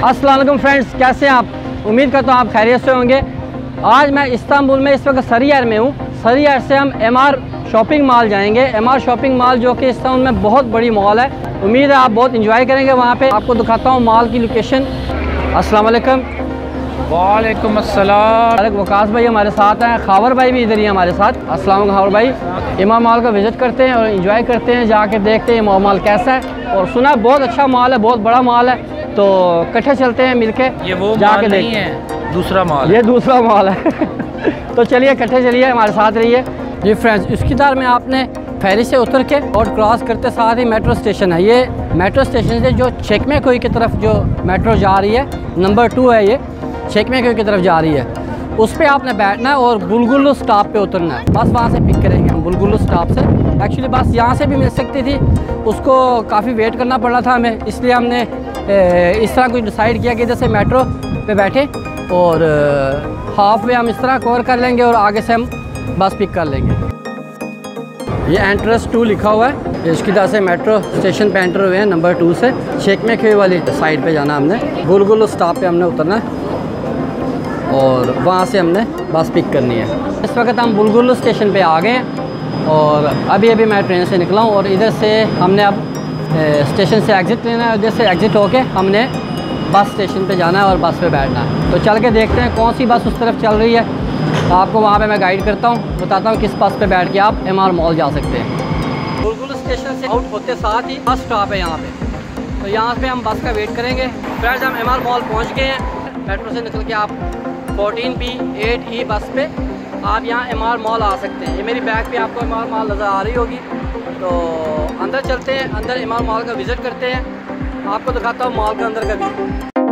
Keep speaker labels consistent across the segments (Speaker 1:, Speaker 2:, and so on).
Speaker 1: अस्सलाम वालेकुम फ्रेंड्स, कैसे हैं आप? उम्मीद करता हूँ आप खैरियत से होंगे। आज मैं इस्तांबुल में इस वक्त सरियार में हूँ। सरियार से हम एमार शॉपिंग मॉल जाएंगे। एमार शॉपिंग मॉल जो कि इस्तांबुल में बहुत बड़ी मॉल है। उम्मीद है आप बहुत इंजॉय करेंगे वहाँ पे। आपको दिखाता हूँ मॉल की लोकेशन। अस्सलाम वालेकुम।
Speaker 2: वालेकुम अस्सलाम।
Speaker 1: वकास भाई हमारे साथ हैं, खावर भाई भी इधर ही हमारे साथ। अस्सलाम वालेकुम खावर भाई। एमार मॉल का विज़िट करते हैं और इंजॉय करते हैं, जाके देखते हैं एमार मॉल कैसा है। और सुना बहुत अच्छा मॉल है, बहुत बड़ा मॉल है, तो इकट्ठे चलते हैं मिलके।
Speaker 2: ये वो
Speaker 1: जाके
Speaker 2: नहीं है, दूसरा मॉल।
Speaker 1: ये दूसरा मॉल है। तो चलिए इकट्ठे चलिए, हमारे साथ रहिए। जी फ्रेंड्स, इसकी दार में आपने फेरी से उतर के और क्रॉस करते साथ ही मेट्रो स्टेशन है। ये मेट्रो स्टेशन से जो शेखमे कोई की तरफ जो मेट्रो जा रही है, नंबर 2 है ये, शेखमे कोई की तरफ जा रही है। उस पर आपने बैठना है और बुलगुल स्टॉप पे उतरना है। बस वहाँ से पिक करेंगे हम बुलगुल स्टॉप से। एक्चुअली बस यहाँ से भी मिल सकती थी, उसको काफ़ी वेट करना पड़ रहा था हमें, इसलिए हमने इस तरह कुछ डिसाइड किया कि इधर से मेट्रो पे बैठे और हाफ वे हम इस तरह कवर कर लेंगे और आगे से हम बस पिक कर लेंगे। ये एंट्रेंस 2 लिखा हुआ है। इसकी तरह से मेट्रो स्टेशन पे एंटर हुए हैं नंबर 2 से। शेखमे खेई वाली साइड पे जाना हमने, बुलगुल स्टॉप पे हमने उतरना है और वहाँ से हमने बस पिक करनी है। इस वक्त हम बुलगुल स्टेशन पे आ गए हैं और अभी मैं ट्रेन से निकला हूँ और इधर से हमने अब स्टेशन से एग्ज़िट लेना है। इधर से एग्ज़िट होके हमने बस स्टेशन पे जाना है और बस पे बैठना है। तो चल के देखते हैं कौन सी बस उस तरफ चल रही है। तो आपको वहाँ पे मैं गाइड करता हूँ, बताता हूँ किस बस पे बैठ के आप एमार मॉल जा सकते हैं। बुलगुल स्टेशन से आउट होते साथ ही बस स्टॉप है यहाँ पे, तो यहाँ पे हम बस का वेट करेंगे। फ्रेंड्स, हम एमार मॉल पहुँच गए हैं। मेट्रो से निकल के आप 14B8E बस पे आप यहाँ एमार मॉल आ सकते हैं। ये मेरी बैग पे आपको एमार मॉल नज़र आ रही होगी। तो अंदर चलते हैं, अंदर एमार मॉल का विज़िट करते हैं। आपको दिखाता हूँ मॉल के अंदर का व्यू।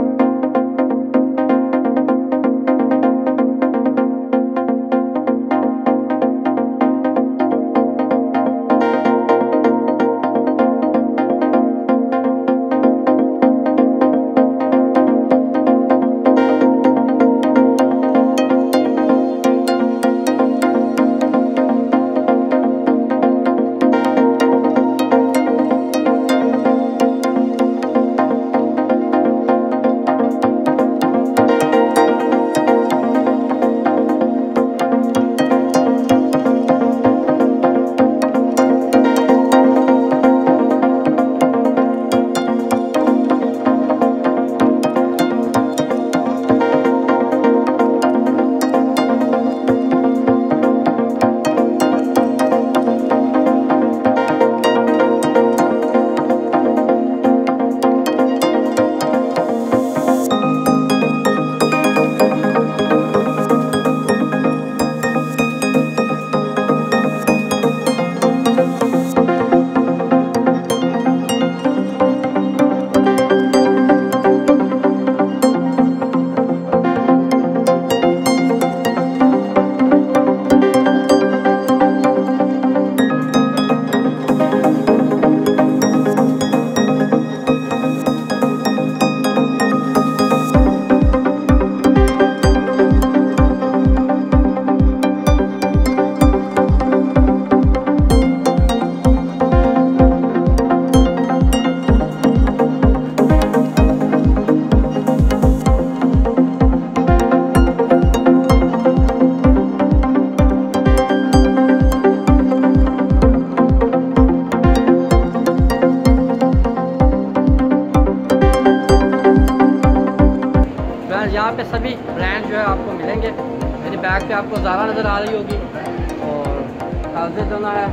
Speaker 1: यहाँ पे सभी ब्रांड जो है आपको मिलेंगे। मेरी बैग पे आपको ज़ारा नज़र आ रही होगी और काजे दोना है,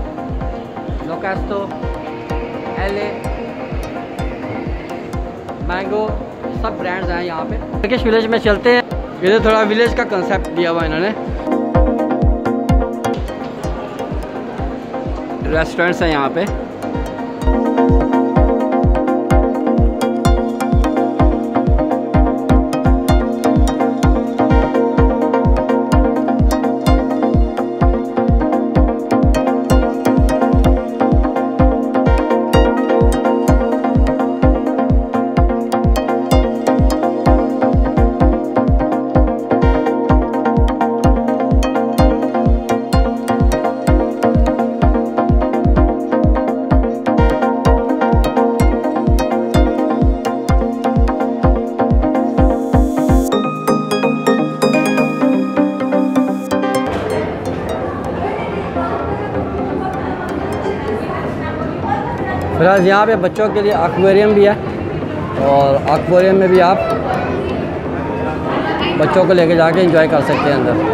Speaker 1: लोकेस्टो, LA, मैंगो, सब ब्रांड्स हैं यहाँ पे। टर्किश विलेज में चलते हैं। इधर थोड़ा विलेज का कंसेप्ट दिया हुआ इन्होंने। रेस्टोरेंट्स हैं यहाँ पे। फ्रेंड्स यहाँ पे बच्चों के लिए एक्वेरियम भी है और एक्वेरियम में भी आप बच्चों को लेके जाके एंजॉय कर सकते हैं अंदर।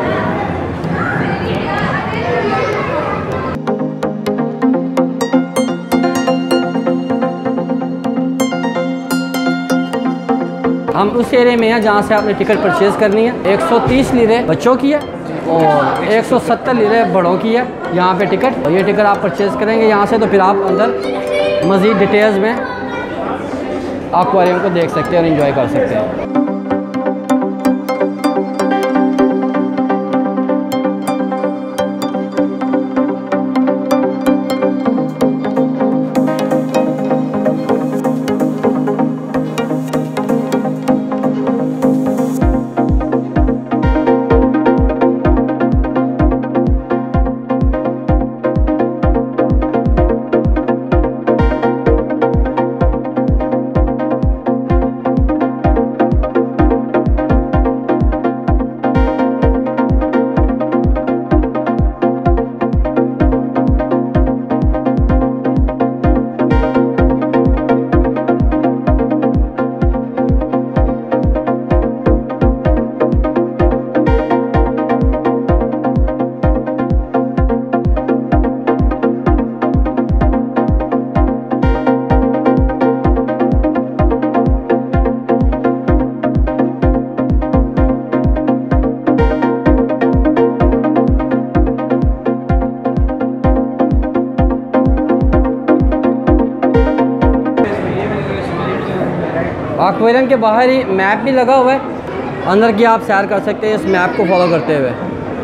Speaker 1: हम उस एरिया में हैं जहाँ से आपने टिकट परचेज़ करनी है। 130 लीरे बच्चों की है और 170 लीरे बड़ों की है यहाँ पे टिकट। और ये टिकट आप परचेज़ करेंगे यहाँ से तो फिर आप अंदर मज़ीद डिटेल्स में एक्वेरियम को देख सकते हैं और एंजॉय कर सकते हैं। एक्वेरियम के बाहर ही मैप भी लगा हुआ है, अंदर की आप सैर कर सकते हैं इस मैप को फॉलो करते हुए।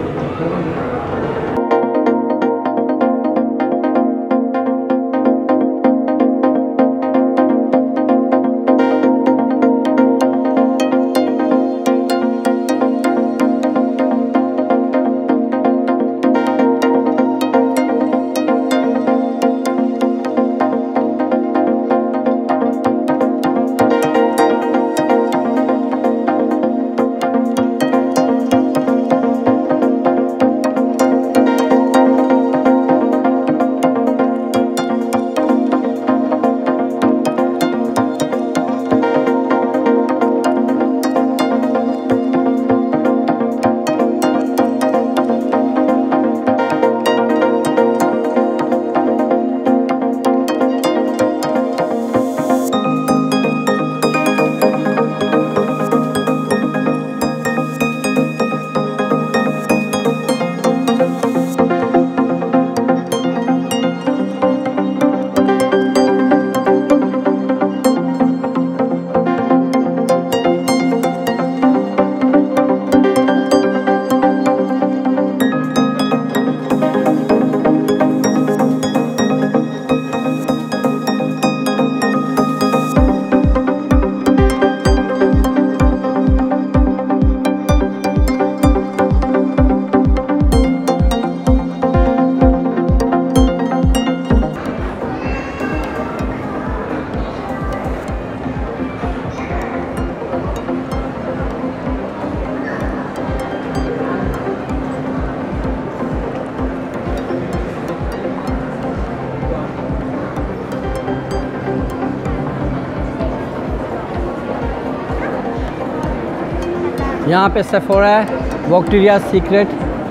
Speaker 1: यहाँ पे सेफोरा है, विक्टोरिया सीक्रेट,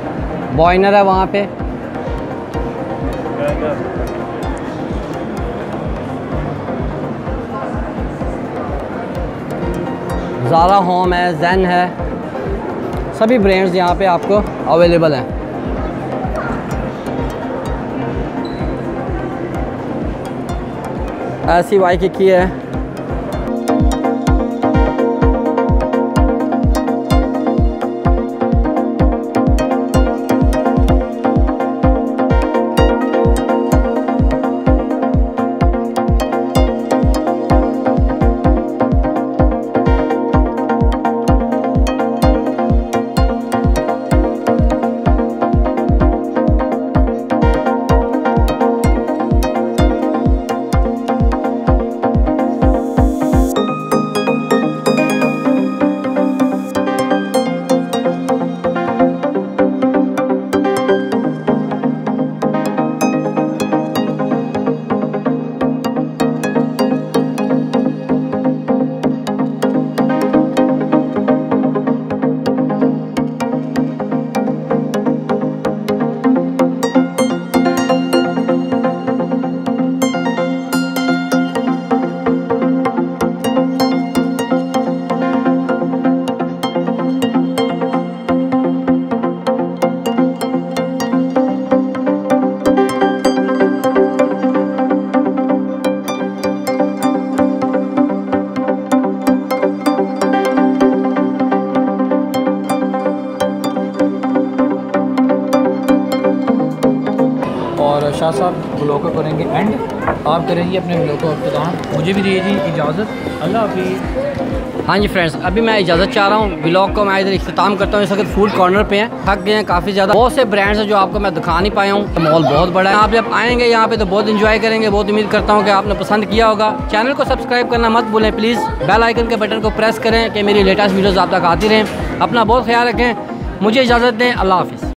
Speaker 1: बॉयनर है वहाँ पे। ज़ारा होम है, ज़ेन है, सभी ब्रांड्स यहाँ पे आपको अवेलेबल हैं। ऐसी वाई की है।
Speaker 2: शाह साहब ब्लॉग को करेंगे एंड आप करेंगे अपने ब्लॉग को अख्ताम। मुझे भी दीजिए इजाज़त। अल्लाह हाफिज़।
Speaker 1: हाँ जी फ्रेंड्स, अभी मैं इजाज़त चाह रहा हूँ। ब्लॉग को मैं इधर इख्तिताम करता हूँ। इस वक्त फूड कॉर्नर पे हैं, थक गए हैं काफ़ी ज़्यादा। बहुत से ब्रांड्स हैं जो आपको मैं दिखा नहीं पाया हूँ। मॉल बहुत बड़ा है। आप जब आएंगे यहाँ पे तो बहुत इंजॉय करेंगे। बहुत उम्मीद करता हूँ कि आपने पसंद किया होगा। चैनल को सब्सक्राइब करना मत भूलें प्लीज़। बेल आइकन के बटन को प्रेस करें कि मेरी लेटेस्ट वीडियोज़ आप तक आती रहें। अपना बहुत ख्याल रखें। मुझे इजाज़त दें। अल्लाह हाफिज़।